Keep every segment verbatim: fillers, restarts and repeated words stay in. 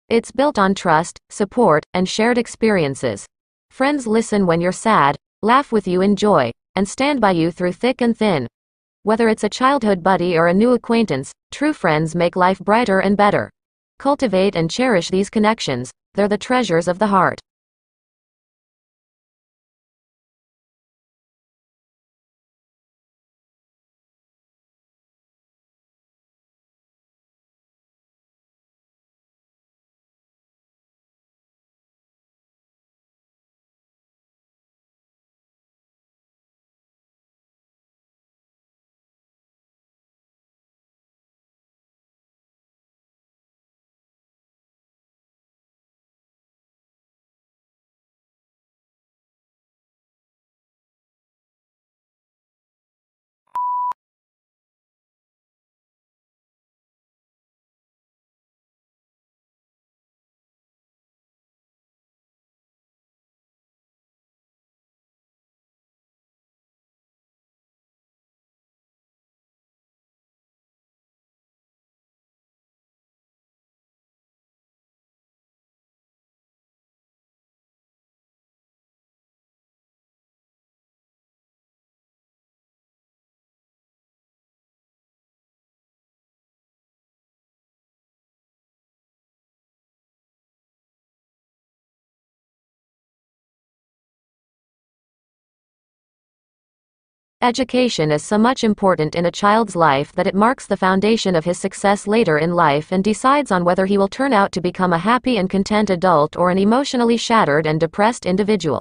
It's built on trust, support, and shared experiences. Friends listen when you're sad, laugh with you in joy, and stand by you through thick and thin. Whether it's a childhood buddy or a new acquaintance, true friends make life brighter and better. Cultivate and cherish these connections, they're the treasures of the heart. Education is so much important in a child's life that it marks the foundation of his success later in life and decides on whether he will turn out to become a happy and content adult or an emotionally shattered and depressed individual.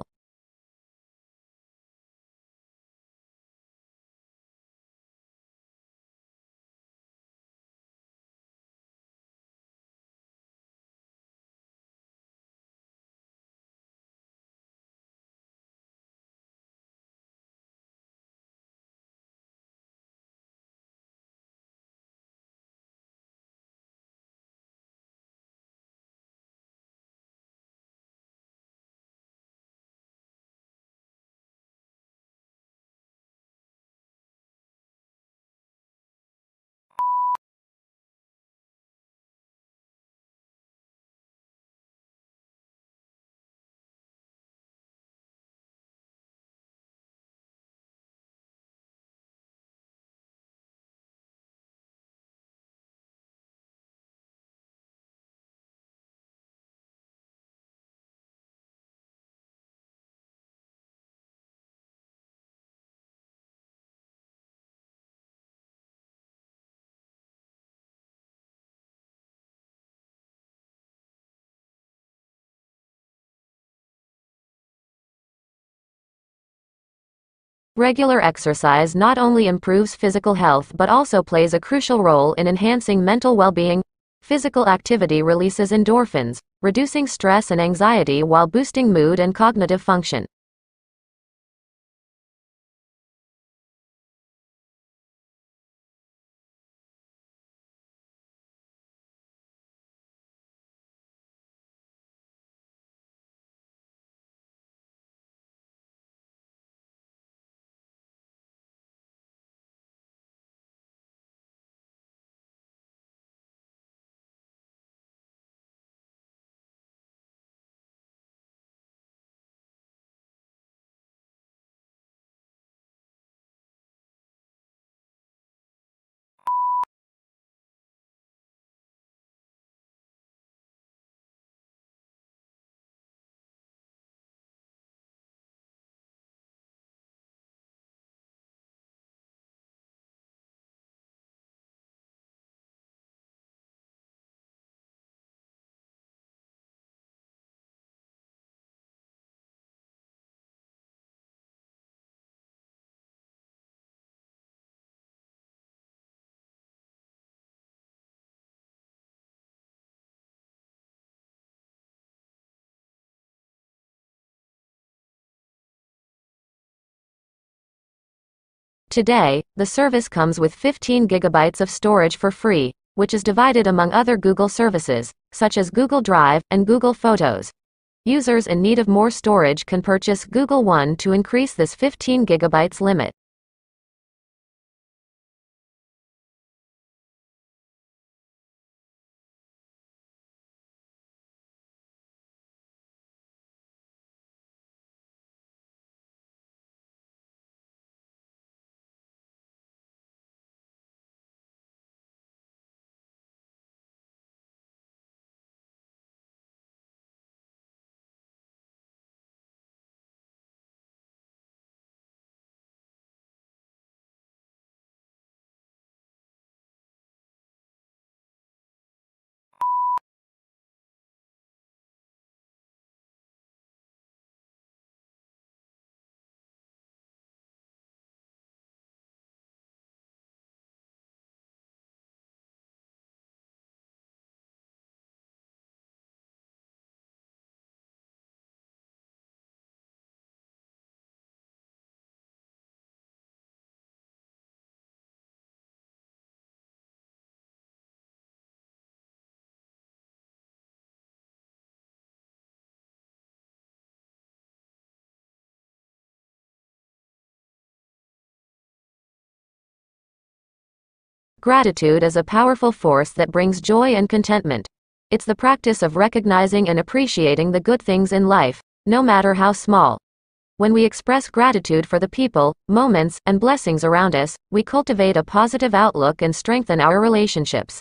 Regular exercise not only improves physical health but also plays a crucial role in enhancing mental well-being. Physical activity releases endorphins, reducing stress and anxiety while boosting mood and cognitive function. Today, the service comes with fifteen gigabytes of storage for free, which is divided among other Google services, such as Google Drive and Google Photos. Users in need of more storage can purchase Google One to increase this fifteen gigabytes limit. Gratitude is a powerful force that brings joy and contentment. It's the practice of recognizing and appreciating the good things in life, no matter how small. When we express gratitude for the people, moments, and blessings around us, we cultivate a positive outlook and strengthen our relationships.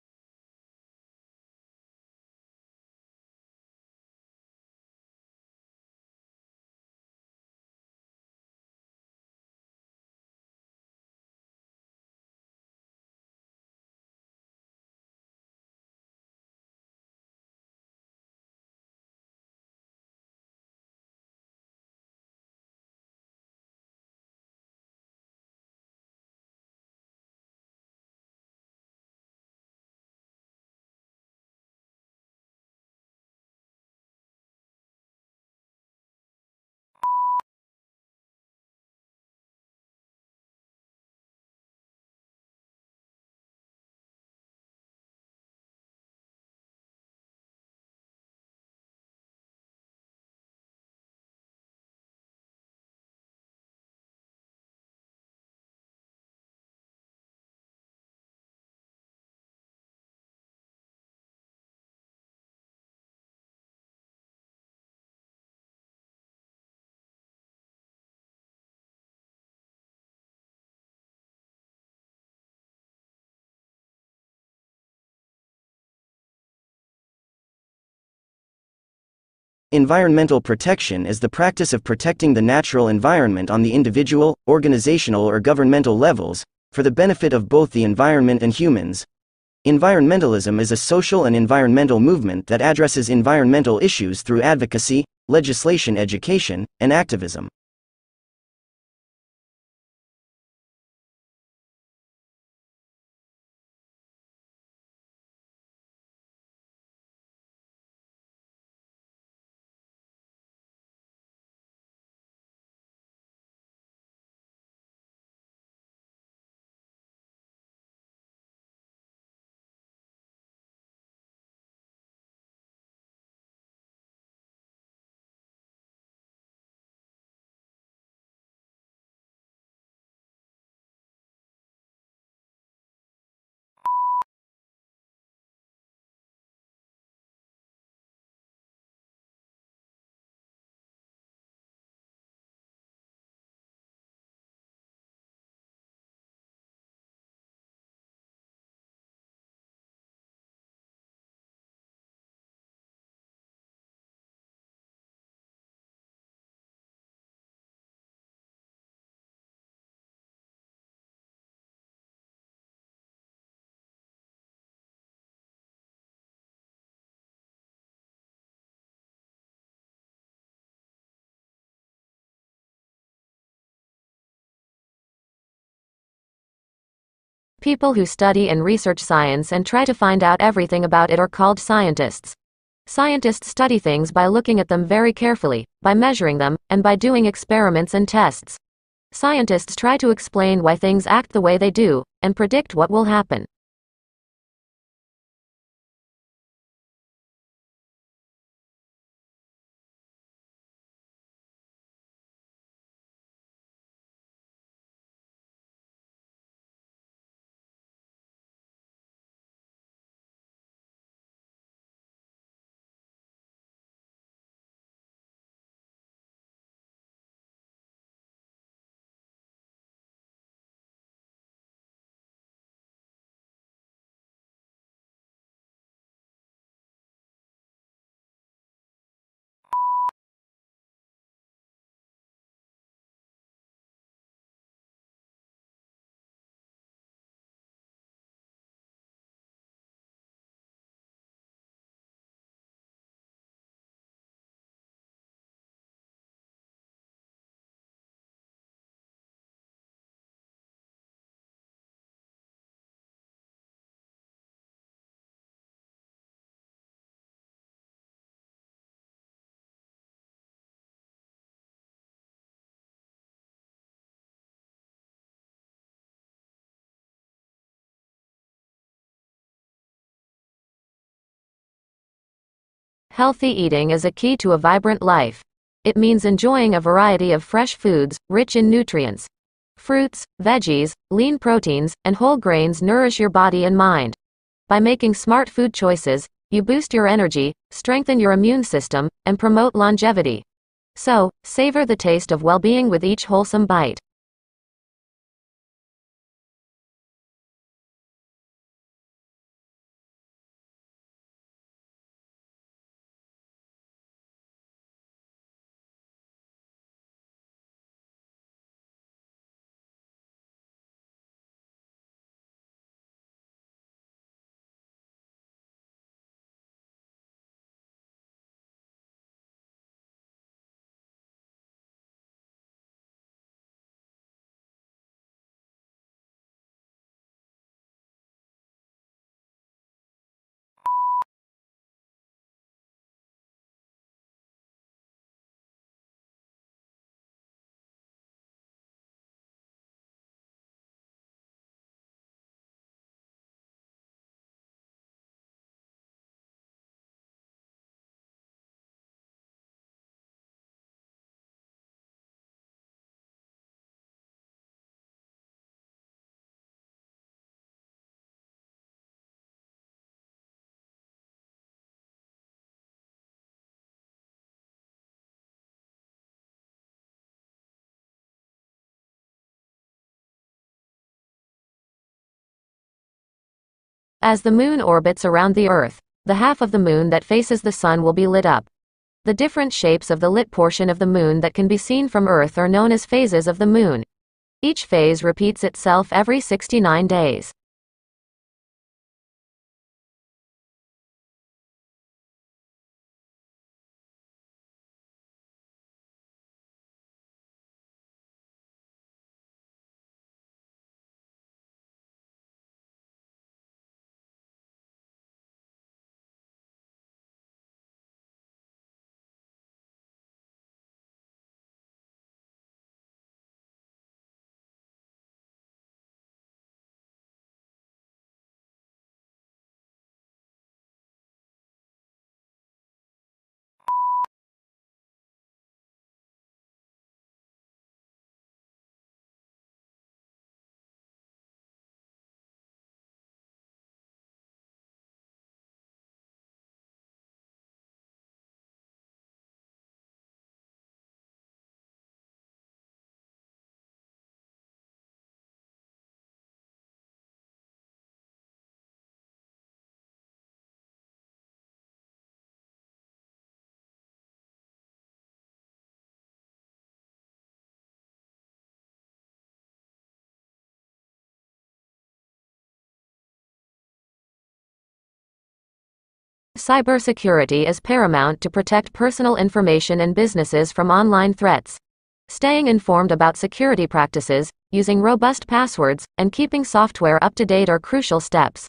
Environmental protection is the practice of protecting the natural environment on the individual, organizational or governmental levels, for the benefit of both the environment and humans. Environmentalism is a social and environmental movement that addresses environmental issues through advocacy, legislation, education, and activism. People who study and research science and try to find out everything about it are called scientists. Scientists study things by looking at them very carefully, by measuring them, and by doing experiments and tests. Scientists try to explain why things act the way they do, and predict what will happen. Healthy eating is a key to a vibrant life. It means enjoying a variety of fresh foods, rich in nutrients. Fruits, veggies, lean proteins, and whole grains nourish your body and mind. By making smart food choices, you boost your energy, strengthen your immune system, and promote longevity. So, savor the taste of well-being with each wholesome bite. As the moon orbits around the Earth, the half of the moon that faces the sun will be lit up. The different shapes of the lit portion of the moon that can be seen from Earth are known as phases of the moon. Each phase repeats itself every sixty-nine days. Cybersecurity is paramount to protect personal information and businesses from online threats. Staying informed about security practices, using robust passwords, and keeping software up to date are crucial steps.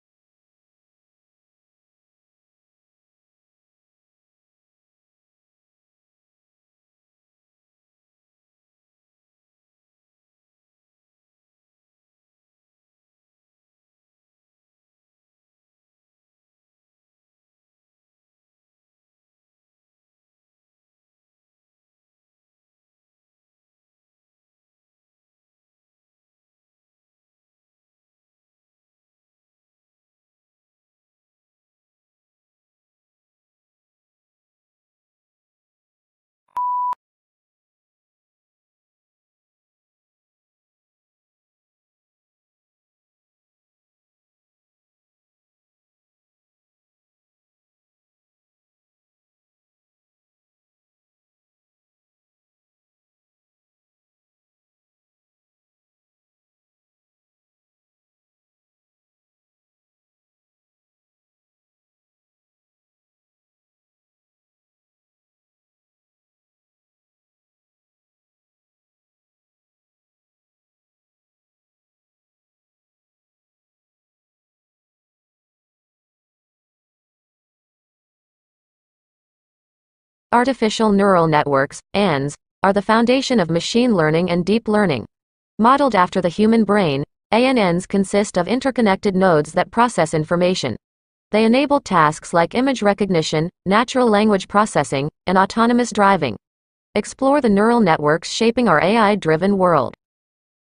Artificial neural networks, A N Ns, are the foundation of machine learning and deep learning. Modeled after the human brain, A N Ns consist of interconnected nodes that process information. They enable tasks like image recognition, natural language processing, and autonomous driving. Explore the neural networks shaping our A I-driven world.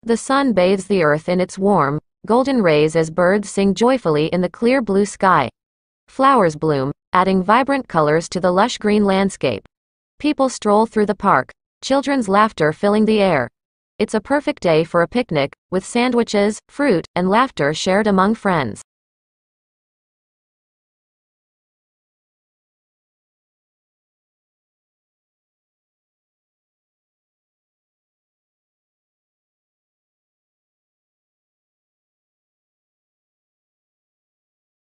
The sun bathes the earth in its warm, golden rays as birds sing joyfully in the clear blue sky. Flowers bloom, adding vibrant colors to the lush green landscape. People stroll through the park, children's laughter filling the air. It's a perfect day for a picnic, with sandwiches, fruit, and laughter shared among friends.